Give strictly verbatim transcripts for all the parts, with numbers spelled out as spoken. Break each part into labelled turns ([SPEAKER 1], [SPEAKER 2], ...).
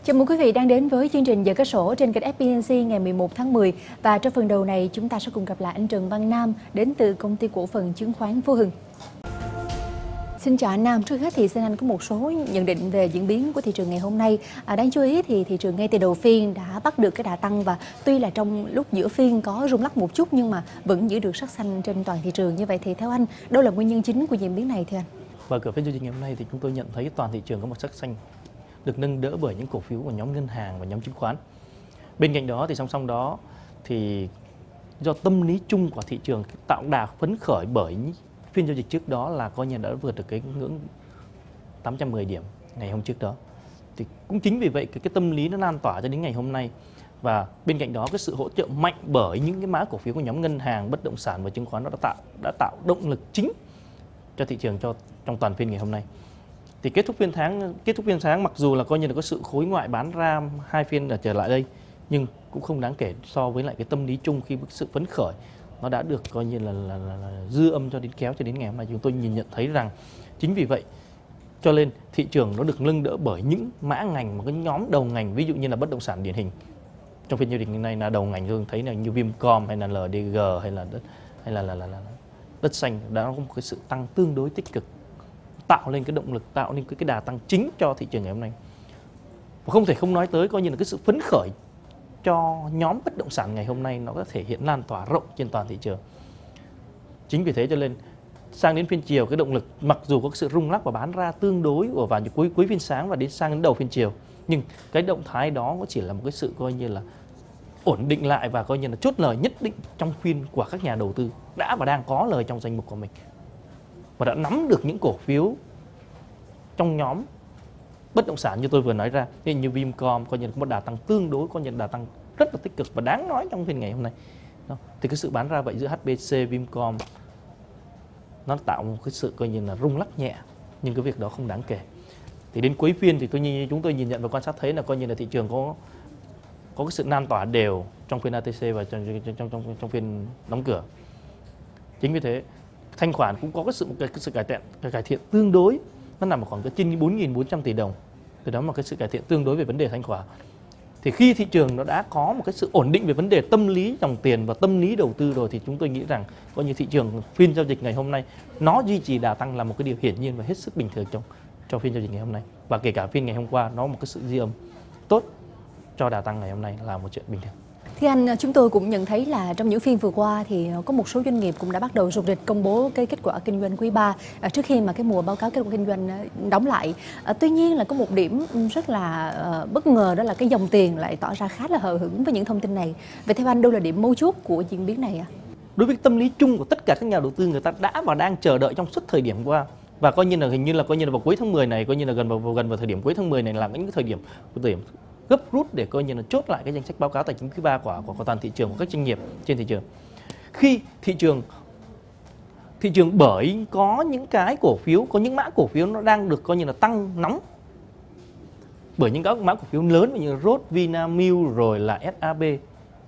[SPEAKER 1] Chào mừng quý vị đang đến với chương trình Giờ Cái Sổ trên kênh ép pê en xê ngày mười một tháng mười. Và trong phần đầu này chúng ta sẽ cùng gặp lại anh Trần Văn Nam đến từ công ty cổ phần chứng khoán Phú Hưng. Xin chào anh Nam, trước hết thì xin anh có một số nhận định về diễn biến của thị trường ngày hôm nay. À, đáng chú ý thì thị trường ngay từ đầu phiên đã bắt được cái đà tăng, và tuy là trong lúc giữa phiên có rung lắc một chút nhưng mà vẫn giữ được sắc xanh trên toàn thị trường. Như vậy thì theo anh, đâu là nguyên nhân chính của diễn biến này thưa anh?
[SPEAKER 2] Và cửa phiên giao dịch ngày hôm nay thì chúng tôi nhận thấy toàn thị trường có một sắc xanh được nâng đỡ bởi những cổ phiếu của nhóm ngân hàng và nhóm chứng khoán. Bên cạnh đó thì song song đó thì do tâm lý chung của thị trường tạo đà phấn khởi bởi phiên giao dịch trước đó là coi như đã vượt được cái ngưỡng tám trăm mười điểm ngày hôm trước đó. Thì cũng chính vì vậy cái, cái tâm lý nó lan tỏa cho đến ngày hôm nay. Và bên cạnh đó cái sự hỗ trợ mạnh bởi những cái mã cổ phiếu của nhóm ngân hàng, bất động sản và chứng khoán nó đã tạo đã tạo động lực chính cho thị trường cho trong toàn phiên ngày hôm nay. Thì kết thúc phiên tháng kết thúc phiên sáng mặc dù là coi như là có sự khối ngoại bán ra hai phiên đã trở lại đây, nhưng cũng không đáng kể so với lại cái tâm lý chung khi sự phấn khởi nó đã được coi như là, là, là, là dư âm cho đến kéo cho đến ngày hôm nay. Chúng tôi nhìn nhận thấy rằng chính vì vậy cho nên thị trường nó được nâng đỡ bởi những mã ngành, một cái nhóm đầu ngành, ví dụ như là bất động sản điển hình trong phiên giao dịch này là đầu ngành. Tôi thấy là như Vincom hay là lờ đê giê hay là đất hay là, là, là, là đất xanh đã có một cái sự tăng tương đối tích cực, tạo lên cái động lực, tạo nên cái, cái đà tăng chính cho thị trường ngày hôm nay. Và không thể không nói tới coi như là cái sự phấn khởi cho nhóm bất động sản ngày hôm nay nó có thể hiện lan tỏa rộng trên toàn thị trường. Chính vì thế cho nên sang đến phiên chiều cái động lực mặc dù có sự rung lắc và bán ra tương đối ở vào cuối cuối phiên sáng và đến sang đến đầu phiên chiều, nhưng cái động thái đó có chỉ là một cái sự coi như là ổn định lại và coi như là chốt lời nhất định trong phiên của các nhà đầu tư đã và đang có lời trong danh mục của mình và đã nắm được những cổ phiếu trong nhóm bất động sản như tôi vừa nói ra, như Vincom coi như là có một đà tăng tương đối, coi như là đà tăng rất là tích cực và đáng nói trong phiên ngày hôm nay. Thì cái sự bán ra vậy giữa hát bê xê, Vincom nó tạo một cái sự coi như là rung lắc nhẹ, nhưng cái việc đó không đáng kể. Thì đến cuối phiên thì tôi nhìn, chúng tôi nhìn nhận và quan sát thấy là coi như là thị trường có có cái sự lan tỏa đều trong phiên a tê xê và trong trong trong, trong phiên đóng cửa. Chính vì thế thanh khoản cũng có cái sự cái, cái sự cải thiện cải thiện tương đối, nó nằm ở khoảng cái trên bốn nghìn bốn trăm tỷ đồng. Từ đó mà cái sự cải thiện tương đối về vấn đề thanh khoản. Thì khi thị trường nó đã có một cái sự ổn định về vấn đề tâm lý dòng tiền và tâm lý đầu tư rồi thì chúng tôi nghĩ rằng coi như thị trường phiên giao dịch ngày hôm nay nó duy trì đà tăng là một cái điều hiển nhiên và hết sức bình thường trong cho phiên giao dịch ngày hôm nay. Và kể cả phiên ngày hôm qua nó một cái sự ghi âm tốt cho đà tăng ngày hôm nay là một chuyện bình thường.
[SPEAKER 1] Thì anh, chúng tôi cũng nhận thấy là trong những phiên vừa qua thì có một số doanh nghiệp cũng đã bắt đầu rục rịch công bố cái kết quả kinh doanh quý ba trước khi mà cái mùa báo cáo kết quả kinh doanh đóng lại. À, tuy nhiên là có một điểm rất là uh, bất ngờ, đó là cái dòng tiền lại tỏ ra khá là hờ hững với những thông tin này. Vậy theo anh đâu là điểm mấu chốt của diễn biến này ạ? À?
[SPEAKER 2] Đối với tâm lý chung của tất cả các nhà đầu tư, người ta đã và đang chờ đợi trong suốt thời điểm qua, và coi như là hình như là coi như là vào cuối tháng mười này, coi như là gần vào gần vào thời điểm cuối tháng mười này là những cái thời điểm thời điểm gấp rút để coi như là chốt lại cái danh sách báo cáo tài chính quý ba của, của của toàn thị trường, của các doanh nghiệp trên thị trường. Khi thị trường thị trường bởi có những cái cổ phiếu, có những mã cổ phiếu nó đang được coi như là tăng nóng bởi những các mã cổ phiếu lớn như Roth, Vinamilk rồi là ét a bê,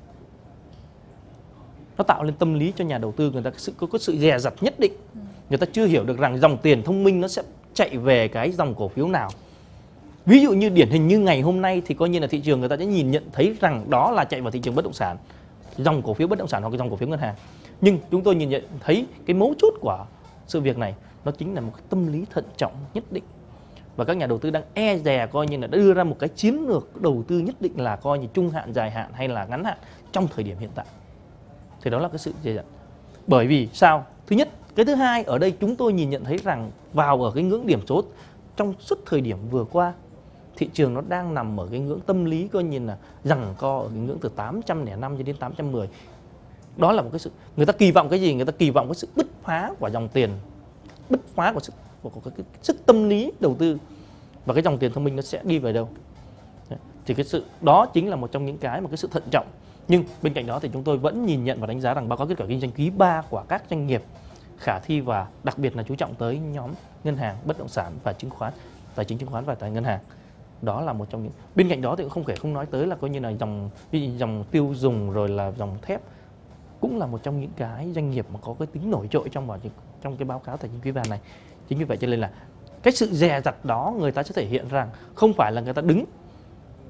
[SPEAKER 2] nó tạo lên tâm lý cho nhà đầu tư người ta có sự có sự dè dặt nhất định. Người ta chưa hiểu được rằng dòng tiền thông minh nó sẽ chạy về cái dòng cổ phiếu nào. Ví dụ như điển hình như ngày hôm nay thì coi như là thị trường người ta sẽ nhìn nhận thấy rằng đó là chạy vào thị trường bất động sản, dòng cổ phiếu bất động sản hoặc cái dòng cổ phiếu ngân hàng. Nhưng chúng tôi nhìn nhận thấy cái mấu chốt của sự việc này nó chính là một cái tâm lý thận trọng nhất định. Và các nhà đầu tư đang e dè coi như là đã đưa ra một cái chiến lược đầu tư nhất định là coi như trung hạn, dài hạn hay là ngắn hạn trong thời điểm hiện tại. Thì đó là cái sự dè dặt. Bởi vì sao? Thứ nhất, cái thứ hai ở đây chúng tôi nhìn nhận thấy rằng vào ở cái ngưỡng điểm số trong suốt thời điểm vừa qua, thị trường nó đang nằm ở cái ngưỡng tâm lý coi như là giằng co ở cái ngưỡng từ tám trăm lẻ năm cho đến tám trăm mười. Đó là một cái sự người ta kỳ vọng cái gì? Người ta kỳ vọng cái sự bứt phá của dòng tiền, bứt phá của sự của, của cái, cái sức tâm lý đầu tư, và cái dòng tiền thông minh nó sẽ đi về đâu. Thì cái sự đó chính là một trong những cái mà cái sự thận trọng. Nhưng bên cạnh đó thì chúng tôi vẫn nhìn nhận và đánh giá rằng báo cáo kết quả kinh doanh quý ba của các doanh nghiệp khả thi và đặc biệt là chú trọng tới nhóm ngân hàng, bất động sản và chứng khoán, tài chính chứng khoán và tài ngân hàng. Đó là một trong những. Bên cạnh đó thì cũng không thể không nói tới là coi như là dòng dòng tiêu dùng rồi là dòng thép cũng là một trong những cái doanh nghiệp mà có cái tính nổi trội trong trong cái báo cáo tài chính quý ba này. Chính vì vậy cho nên là cái sự dè dặt đó người ta sẽ thể hiện rằng không phải là người ta đứng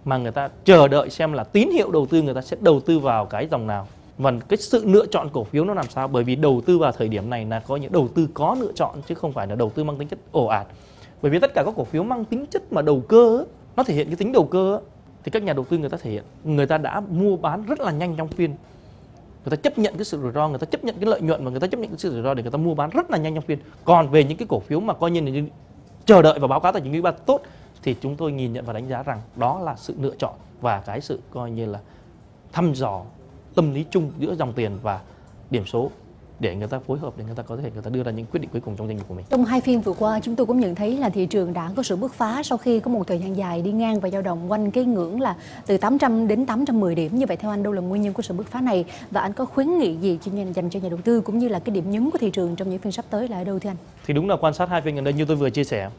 [SPEAKER 2] mà người ta chờ đợi xem là tín hiệu đầu tư người ta sẽ đầu tư vào cái dòng nào. Và cái sự lựa chọn cổ phiếu nó làm sao? Bởi vì đầu tư vào thời điểm này là có những đầu tư có lựa chọn chứ không phải là đầu tư mang tính chất ồ ạt. Bởi vì tất cả các cổ phiếu mang tính chất mà đầu cơ, nó thể hiện cái tính đầu cơ, thì các nhà đầu tư người ta thể hiện, người ta đã mua bán rất là nhanh trong phiên. Người ta chấp nhận cái sự rủi ro, người ta chấp nhận cái lợi nhuận và người ta chấp nhận cái sự rủi ro để người ta mua bán rất là nhanh trong phiên. Còn về những cái cổ phiếu mà coi như là chờ đợi và báo cáo tài chính quý ba tốt thì chúng tôi nhìn nhận và đánh giá rằng đó là sự lựa chọn và cái sự coi như là thăm dò tâm lý chung giữa dòng tiền và điểm số để người ta phối hợp để người ta có thể người ta đưa ra những quyết định cuối cùng trong doanh nghiệp của mình.
[SPEAKER 1] Trong hai phiên vừa qua, chúng tôi cũng nhận thấy là thị trường đã có sự bứt phá sau khi có một thời gian dài đi ngang và dao động quanh cái ngưỡng là từ tám trăm đến tám trăm mười điểm. Như vậy theo anh, đâu là nguyên nhân của sự bứt phá này và anh có khuyến nghị gì cho nhà, dành cho nhà đầu tư cũng như là cái điểm nhấn của thị trường trong những phiên sắp tới là ở đâu thưa anh?
[SPEAKER 2] Thì đúng là quan sát hai phiên gần đây như tôi vừa chia sẻ,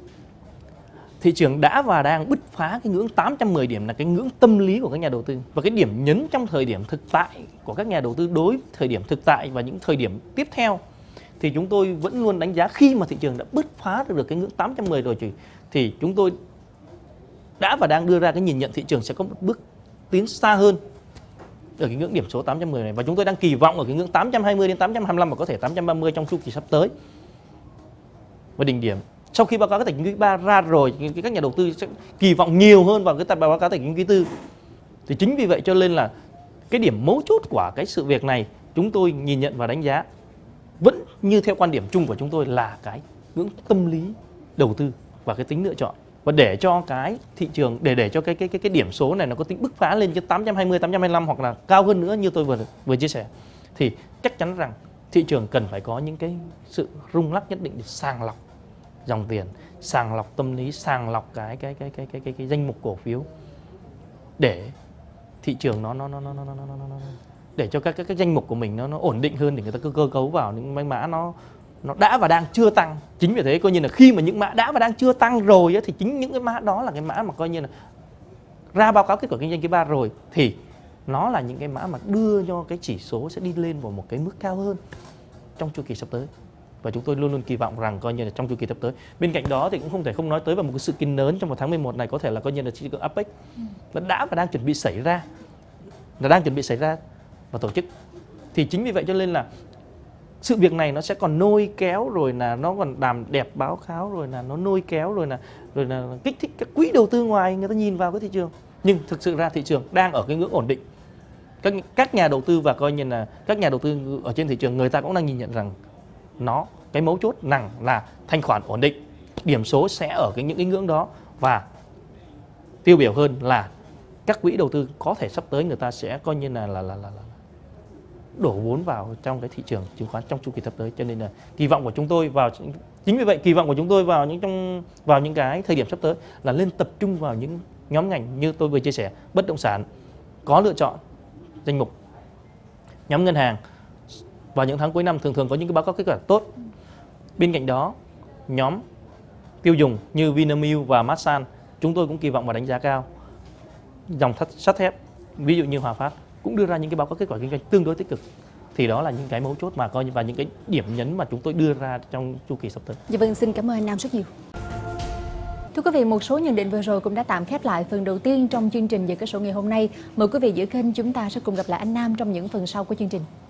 [SPEAKER 2] thị trường đã và đang bứt phá cái ngưỡng tám trăm mười điểm là cái ngưỡng tâm lý của các nhà đầu tư, và cái điểm nhấn trong thời điểm thực tại của các nhà đầu tư đối với thời điểm thực tại và những thời điểm tiếp theo thì chúng tôi vẫn luôn đánh giá khi mà thị trường đã bứt phá được cái ngưỡng tám trăm mười rồi thì chúng tôi đã và đang đưa ra cái nhìn nhận thị trường sẽ có một bước tiến xa hơn ở cái ngưỡng điểm số tám trăm mười này, và chúng tôi đang kỳ vọng ở cái ngưỡng tám trăm hai mươi đến tám trăm hai mươi lăm và có thể tám trăm ba mươi trong chu kỳ sắp tới. Và đỉnh điểm sau khi báo cáo tài chính quý ba ra rồi, các nhà đầu tư sẽ kỳ vọng nhiều hơn vào cái báo cáo tài chính quý tư. Thì chính vì vậy cho nên là cái điểm mấu chốt của cái sự việc này chúng tôi nhìn nhận và đánh giá vẫn như theo quan điểm chung của chúng tôi là cái ngưỡng tâm lý đầu tư và cái tính lựa chọn. Và để cho cái thị trường để để cho cái cái cái cái điểm số này nó có tính bứt phá lên cho tám trăm hai mươi, tám trăm hai mươi lăm hoặc là cao hơn nữa như tôi vừa vừa chia sẻ thì chắc chắn rằng thị trường cần phải có những cái sự rung lắc nhất định để sàng lọc dòng tiền, sàng lọc tâm lý, sàng lọc cái cái cái cái cái cái, cái danh mục cổ phiếu để thị trường nó nó nó nó nó nó nó nó để cho các các cái danh mục của mình nó nó ổn định hơn, để người ta cơ cơ cấu vào những mã nó nó đã và đang chưa tăng. Chính vì thế coi như là khi mà những mã đã và đang chưa tăng rồi ấy, thì chính những cái mã đó là cái mã mà coi như là ra báo cáo kết quả kinh doanh quý ba rồi thì nó là những cái mã mà đưa cho cái chỉ số sẽ đi lên vào một cái mức cao hơn trong chu kỳ sắp tới. Và chúng tôi luôn luôn kỳ vọng rằng coi như là trong chu kỳ sắp tới. Bên cạnh đó thì cũng không thể không nói tới vào một cái sự kiện lớn trong một tháng mười một này, có thể là coi như là thị trường a pếch nó đã và đang chuẩn bị xảy ra, là đang chuẩn bị xảy ra và tổ chức. Thì chính vì vậy cho nên là sự việc này nó sẽ còn lôi kéo, rồi là nó còn làm đẹp báo cáo, rồi là nó lôi kéo, rồi là rồi là kích thích các quỹ đầu tư ngoài người ta nhìn vào cái thị trường. Nhưng thực sự ra thị trường đang ở cái ngưỡng ổn định. Các các nhà đầu tư và coi như là các nhà đầu tư ở trên thị trường người ta cũng đang nhìn nhận rằng nó cái mấu chốt rằng là thanh khoản ổn định, điểm số sẽ ở cái những cái ngưỡng đó, và tiêu biểu hơn là các quỹ đầu tư có thể sắp tới người ta sẽ coi như là là là, là, là đổ vốn vào trong cái thị trường chứng khoán trong chu kỳ sắp tới. Cho nên là kỳ vọng của chúng tôi vào chính vì vậy kỳ vọng của chúng tôi vào những trong vào những cái thời điểm sắp tới là lên tập trung vào những nhóm ngành như tôi vừa chia sẻ, bất động sản có lựa chọn danh mục, nhóm ngân hàng vào những tháng cuối năm thường thường có những cái báo cáo kết quả tốt. Bên cạnh đó, nhóm tiêu dùng như Vinamilk và Masan chúng tôi cũng kỳ vọng và đánh giá cao. Dòng sắt thép ví dụ như Hòa Phát cũng đưa ra những cái báo cáo kết quả kinh doanh tương đối tích cực. Thì đó là những cái mấu chốt mà coi như và những cái điểm nhấn mà chúng tôi đưa ra trong chu kỳ sắp tới.
[SPEAKER 1] Dạ vâng, xin cảm ơn anh Nam rất nhiều. Thưa quý vị, một số nhận định vừa rồi cũng đã tạm khép lại phần đầu tiên trong chương trình Giờ Cái Sổ ngày hôm nay. Mời quý vị giữ kênh, chúng ta sẽ cùng gặp lại anh Nam trong những phần sau của chương trình.